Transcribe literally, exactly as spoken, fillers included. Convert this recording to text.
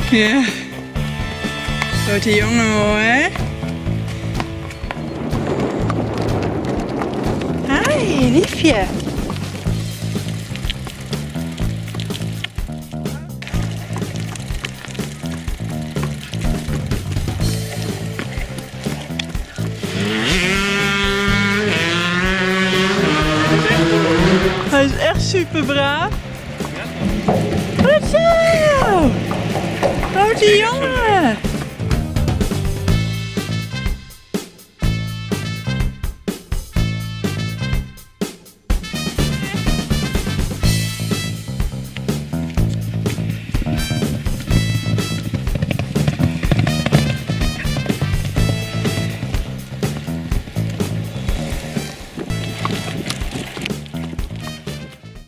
Ja. Grote jongen hoor. Hi, liefje. Hij is echt super braaf. Goed zo! Grote jongen!